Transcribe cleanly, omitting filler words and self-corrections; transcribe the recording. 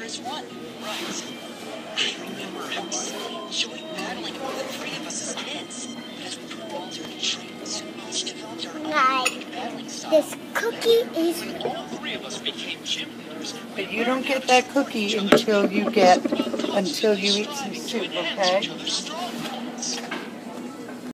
as one. Right. I remember how we enjoyed battling among the three of us as kids. But as we grew older and trained so much, developed our own battling style. This cookie is... When all three of us became gym leaders, But you don't get that cookie until you eat some soup, okay?